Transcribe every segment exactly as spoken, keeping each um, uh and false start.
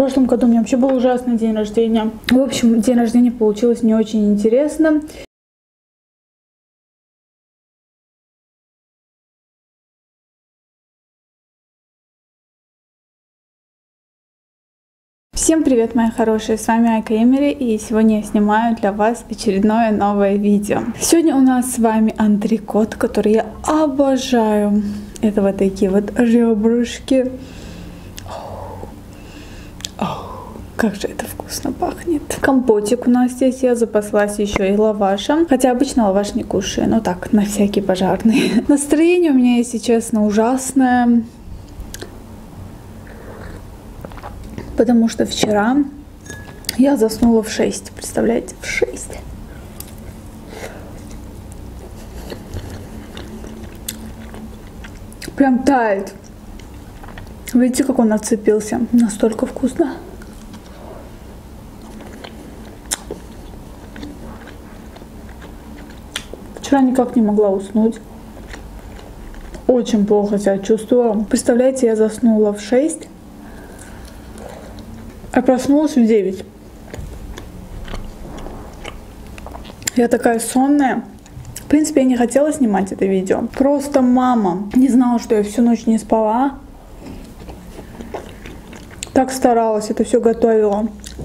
прошлом году у меня вообще был ужасный день рождения. В общем, день рождения получилось не очень интересно. Всем привет, мои хорошие, с вами Айка Эмери, и сегодня я снимаю для вас очередное новое видео. Сегодня у нас с вами антрекот, который я обожаю. Это вот такие вот ребрышки. Как же это вкусно пахнет. Компотик у нас здесь, я запаслась еще и лавашем. Хотя обычно лаваш не кушаю, но так, на всякий пожарный. Настроение у меня, если честно, ужасное. Потому что вчера я заснула в шесть. Представляете, в шесть. Прям тает. Видите, как он отцепился? Настолько вкусно. Вчера никак не могла уснуть. Очень плохо себя чувствовала. Представляете, я заснула в шесть. А проснулась в девять. Я такая сонная. В принципе, я не хотела снимать это видео. Просто мама не знала, что я всю ночь не спала. Так старалась, это все готовила.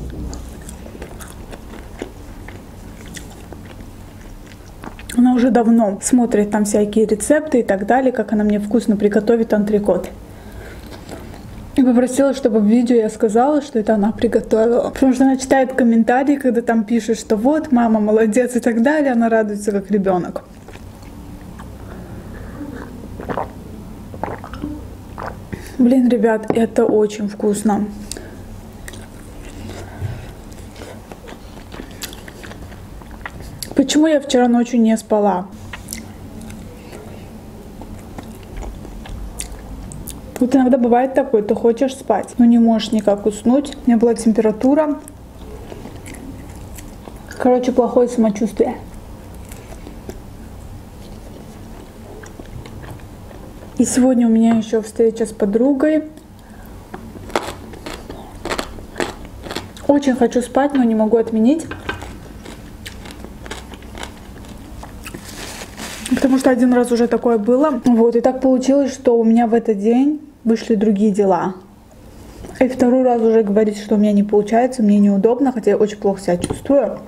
Она уже давно смотрит там всякие рецепты и так далее, как она мне вкусно приготовит антрекот. И попросила, чтобы в видео я сказала, что это она приготовила. Потому что она читает комментарии, когда там пишет, что вот, мама молодец и так далее. Она радуется, как ребенок. Блин, ребят, это очень вкусно. Почему я вчера ночью не спала? Вот иногда бывает такое, ты хочешь спать, но не можешь никак уснуть. У меня была температура. Короче, плохое самочувствие. И сегодня у меня еще встреча с подругой. Очень хочу спать, но не могу отменить. Потому что один раз уже такое было. Вот, и так получилось, что у меня в этот день вышли другие дела. И второй раз уже говорить, что у меня не получается, мне неудобно, хотя я очень плохо себя чувствую.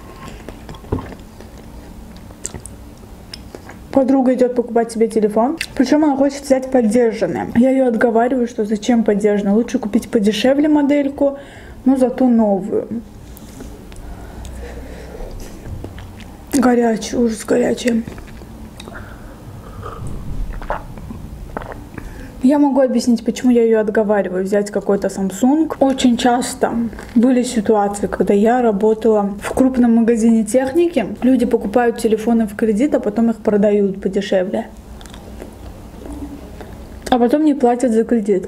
Подруга идет покупать себе телефон. Причем она хочет взять поддержанный. Я ее отговариваю, что зачем поддержанный. Лучше купить подешевле модельку, но зато новую. Горячий, ужас горячий. Я могу объяснить, почему я ее отговариваю взять какой-то Samsung. Очень часто были ситуации, когда я работала в крупном магазине техники. Люди покупают телефоны в кредит, а потом их продают подешевле. А потом не платят за кредит.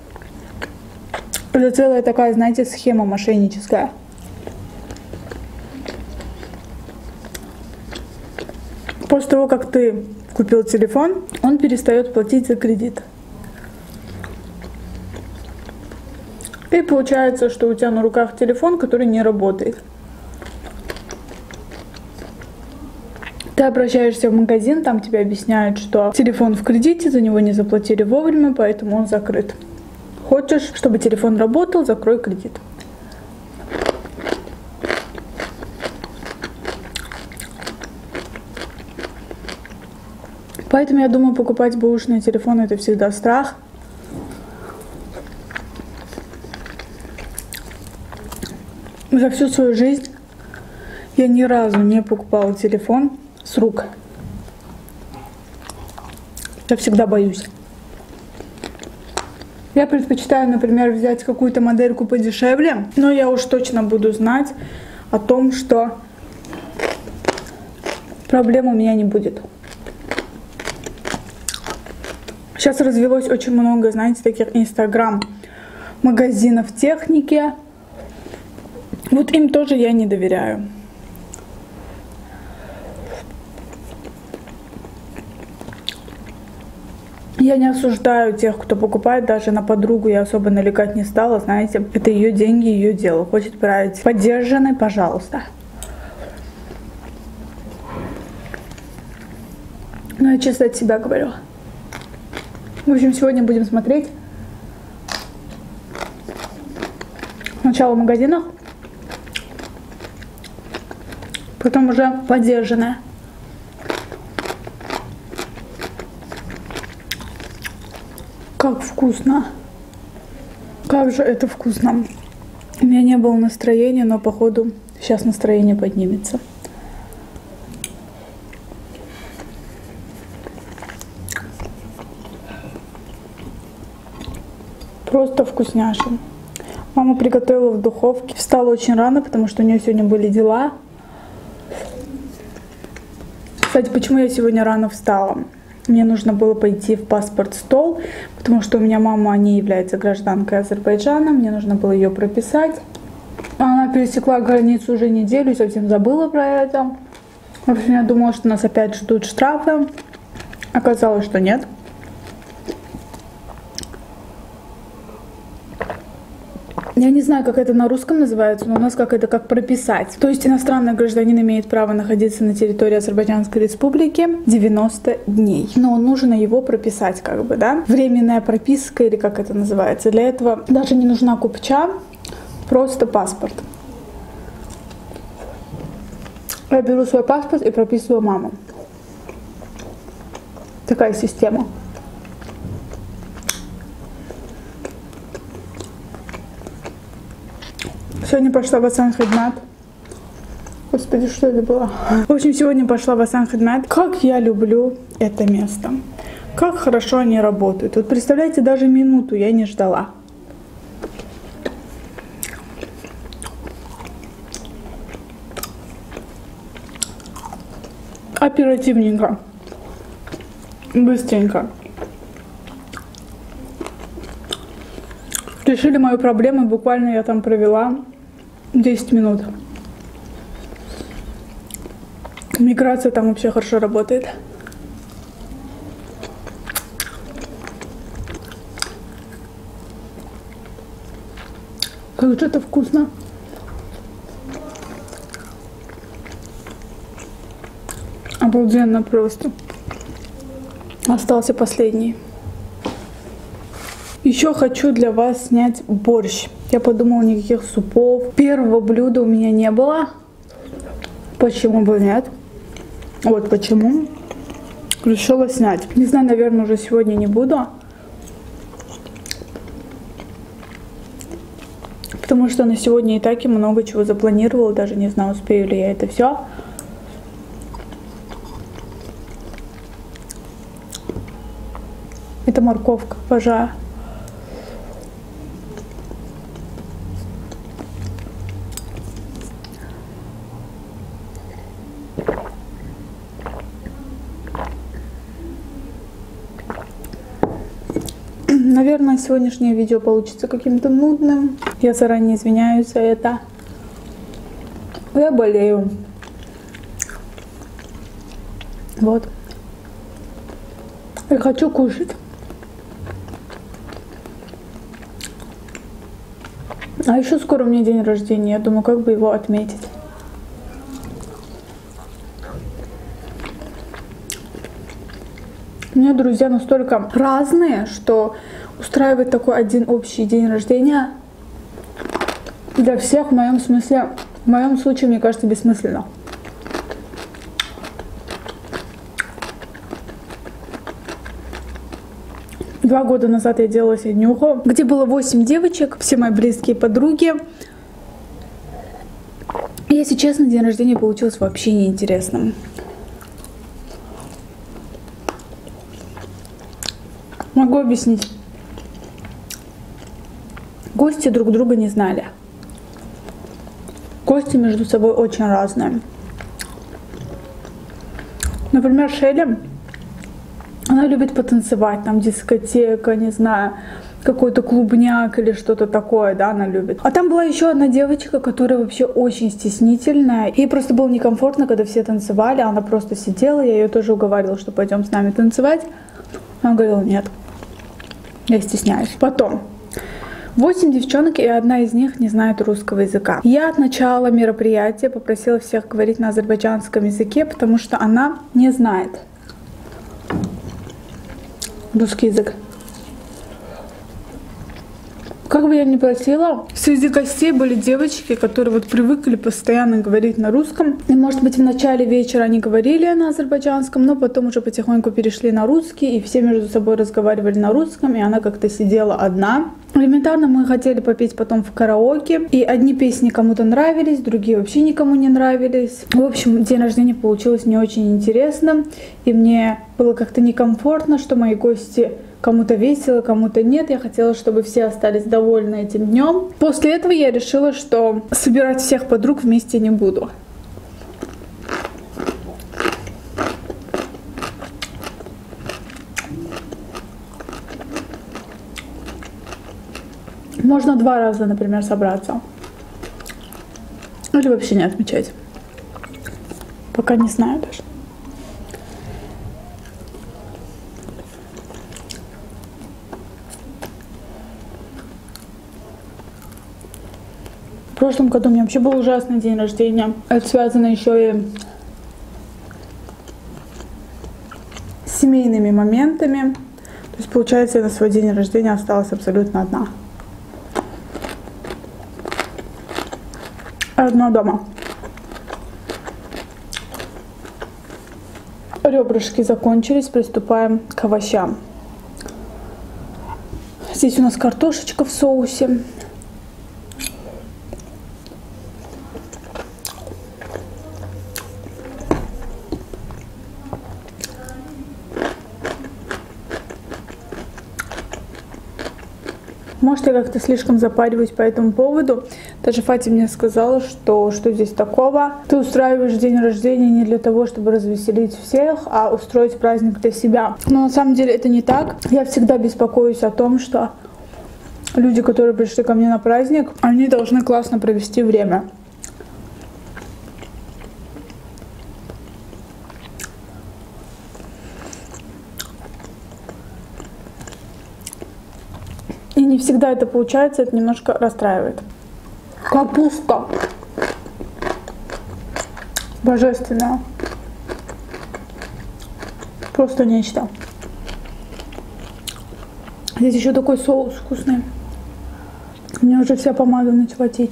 Это целая такая, знаете, схема мошенническая. После того, как ты купил телефон, он перестает платить за кредит. И получается, что у тебя на руках телефон, который не работает. Ты обращаешься в магазин, там тебе объясняют, что телефон в кредите, за него не заплатили вовремя, поэтому он закрыт. Хочешь, чтобы телефон работал, закрой кредит. Поэтому я думаю, покупать бэушный телефон — это всегда страх. За всю свою жизнь я ни разу не покупала телефон с рук. Я всегда боюсь. Я предпочитаю, например, взять какую-то модельку подешевле, но я уж точно буду знать о том, что проблем у меня не будет. Сейчас развелось очень много, знаете, таких инстаграм-магазинов техники. Вот им тоже я не доверяю. Я не осуждаю тех, кто покупает, даже на подругу я особо налегать не стала, знаете, это ее деньги, ее дело. Хочет брать поддержанный, пожалуйста. Ну, я чисто от себя говорю. В общем, сегодня будем смотреть сначала в магазинах, потом уже поддержанное. Как вкусно! Как же это вкусно! У меня не было настроения, но походу сейчас настроение поднимется. Просто вкусняшка. Мама приготовила в духовке. Встала очень рано, потому что у нее сегодня были дела. Кстати, почему я сегодня рано встала? Мне нужно было пойти в паспорт-стол, потому что у меня мама не является гражданкой Азербайджана. Мне нужно было ее прописать. Она пересекла границу уже неделю, совсем забыла про это. В общем, я думала, что нас опять ждут штрафы. Оказалось, что нет. Я не знаю, как это на русском называется, но у нас как это как прописать. То есть иностранный гражданин имеет право находиться на территории Азербайджанской республики девяносто дней. Но нужно его прописать, как бы, да. Временная прописка, или как это называется. Для этого даже не нужна купча, просто паспорт. Я беру свой паспорт и прописываю маму. Такая система. Сегодня пошла в Асан Хидмат. Господи, что это было? В общем, сегодня пошла в Асан Хидмат. Как я люблю это место. Как хорошо они работают. Вот представляете, даже минуту я не ждала. Оперативненько. Быстренько. Решили мою проблему. Буквально я там провела десять минут. Миграция там вообще хорошо работает. Как же это вкусно. Обалденно просто. Остался последний. Еще хочу для вас снять борщ. Я подумала, никаких супов. Первого блюда у меня не было. Почему бы нет? Вот почему. Решила снять. Не знаю, наверное, уже сегодня не буду. Потому что на сегодня и так и много чего запланировала. Даже не знаю, успею ли я это все. Это морковка, обожаю. Наверное, сегодняшнее видео получится каким-то нудным. Я заранее извиняюсь за это. Я болею. Вот. Я хочу кушать. А еще скоро у меня день рождения. Я думаю, как бы его отметить. У меня друзья настолько разные, что устраивать такой один общий день рождения для всех в моем смысле, в моем случае, мне кажется, бессмысленно. Два года назад я делала себе днюху, где было восемь девочек, все мои близкие подруги. И, если честно, день рождения получилось вообще неинтересным. Могу объяснить. Гости друг друга не знали. Гости между собой очень разные. Например, Шелли, она любит потанцевать, там дискотека, не знаю, какой-то клубняк или что-то такое, да, она любит. А там была еще одна девочка, которая вообще очень стеснительная. Ей просто было некомфортно, когда все танцевали, она просто сидела, я ее тоже уговаривала, что пойдем с нами танцевать. Она говорила, нет, я стесняюсь. Потом. Восемь девчонок, и одна из них не знает русского языка. Я от начала мероприятия попросила всех говорить на азербайджанском языке, потому что она не знает русский язык. Как бы я ни просила, среди гостей были девочки, которые вот привыкли постоянно говорить на русском. И, может быть, в начале вечера они говорили на азербайджанском, но потом уже потихоньку перешли на русский, и все между собой разговаривали на русском, и она как-то сидела одна. Элементарно мы хотели попеть потом в караоке, и одни песни кому-то нравились, другие вообще никому не нравились. В общем, день рождения получилось не очень интересно, и мне было как-то некомфортно, что мои гости... Кому-то весело, кому-то нет. Я хотела, чтобы все остались довольны этим днем. После этого я решила, что собирать всех подруг вместе не буду. Можно два раза, например, собраться. Или вообще не отмечать. Пока не знаю даже. В прошлом году у меня вообще был ужасный день рождения. Это связано еще и с семейными моментами. То есть, получается, я на свой день рождения осталась абсолютно одна. Одна дома. Ребрышки закончились, приступаем к овощам. Здесь у нас картошечка в соусе. Может, я как-то слишком запариваюсь по этому поводу. Даже Фати мне сказала, что что здесь такого. Ты устраиваешь день рождения не для того, чтобы развеселить всех, а устроить праздник для себя. Но на самом деле это не так. Я всегда беспокоюсь о том, что люди, которые пришли ко мне на праздник, они должны классно провести время. И не всегда это получается, это немножко расстраивает. Капуста. Божественная. Просто нечто. Здесь еще такой соус вкусный. Мне уже вся помада начала течь.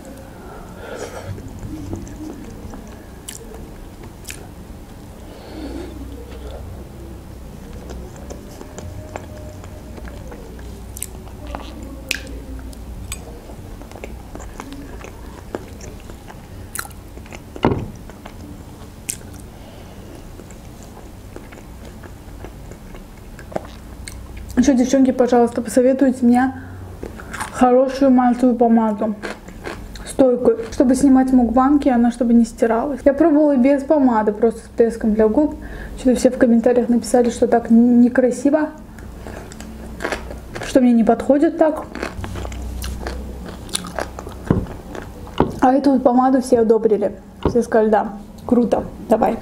Еще, девчонки, пожалуйста, посоветуйте мне хорошую матовую помаду, стойкую, чтобы снимать мукбанги, она чтобы не стиралась. Я пробовала и без помады, просто с блеском для губ. Что-то все в комментариях написали, что так некрасиво, что мне не подходит так. А эту вот помаду все одобрили. Все сказали, да, круто, давай.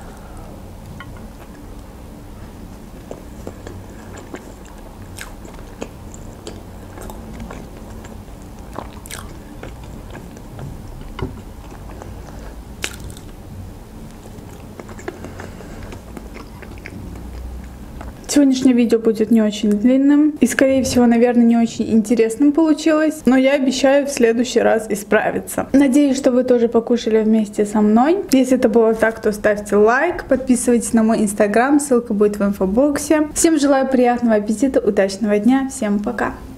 Сегодняшнее видео будет не очень длинным и, скорее всего, наверное, не очень интересным получилось, но я обещаю в следующий раз исправиться. Надеюсь, что вы тоже покушали вместе со мной. Если это было так, то ставьте лайк, подписывайтесь на мой инстаграм, ссылка будет в инфобоксе. Всем желаю приятного аппетита, удачного дня, всем пока!